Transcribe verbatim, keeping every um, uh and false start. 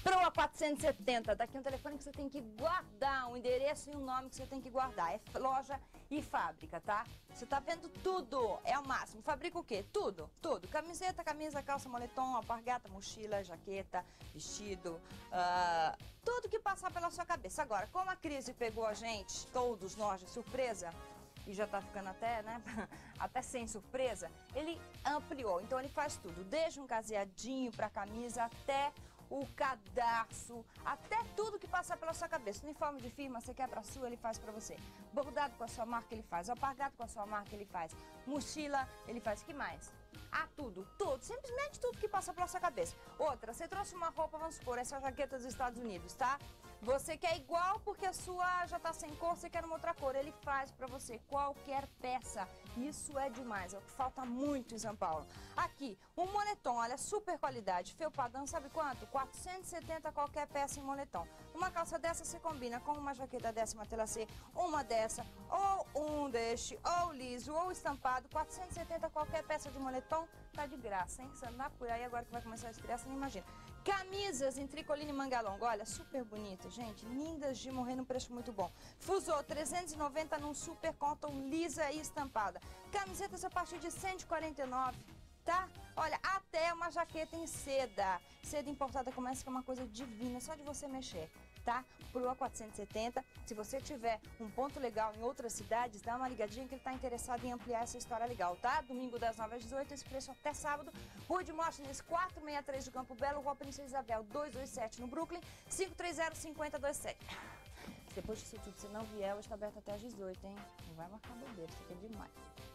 Proa quatrocentos e setenta, daqui um telefone que você tem que guardar, um endereço e um nome que você tem que guardar. É loja e fábrica, tá? Você tá vendo tudo, é o máximo. Fabrica o quê? Tudo, tudo. Camiseta, camisa, calça, moletom, alpargata, mochila, jaqueta, vestido, uh, tudo que passar pela sua cabeça. Agora, como a crise pegou a gente, todos nós de surpresa, e já tá ficando até, né, até sem surpresa, ele ampliou. Então ele faz tudo, desde um caseadinho pra camisa até o cadarço, até tudo que passar pela sua cabeça. Uniforme de firma, você quer pra sua, ele faz pra você. Bordado com a sua marca, ele faz. Alpargado com a sua marca, ele faz. Mochila, ele faz. O que mais? Ah, tudo, tudo. Simplesmente tudo que passa pela sua cabeça. Outra, você trouxe uma roupa, vamos supor, essa jaqueta dos Estados Unidos, tá? Você quer igual porque a sua já tá sem cor, você quer uma outra cor. Ele faz pra você qualquer peça. Isso é demais, é o que falta muito em São Paulo. Aqui, um moletom, olha, super qualidade. Felpadão, sabe quanto? quatrocentos e setenta qualquer peça em moletom. Uma calça dessa você combina com uma jaqueta dessa, uma tela C, uma dessa, ou um deste, ou liso, ou estampado. quatrocentos e setenta qualquer peça de moletom, tá de graça, hein? Você andar por aí agora que vai começar a esfriar, você nem imagina. Camisas em tricoline e manga longa, olha, super bonita, gente, lindas de morrer num preço muito bom. Fusou trezentos e noventa num super cotton lisa e estampada. Camisetas a partir de cento e quarenta e nove, tá? Olha, até uma jaqueta em seda. Seda importada começa que é uma coisa divina, só de você mexer, tá? Proa quatrocentos e setenta. Se você tiver um ponto legal em outras cidades, dá uma ligadinha que ele está interessado em ampliar essa história legal, tá? Domingo das nove às dezoito, esse preço até sábado. Rua de Móstenes, quatrocentos e sessenta e três do Campo Belo, Rua Princesa Isabel duzentos e vinte e sete no Brooklyn, cinco três zero, cinco zero dois sete. Depois disso tudo, se não vier, hoje está aberto até às dezoito, hein? Não vai marcar bobeira, isso aqui é demais.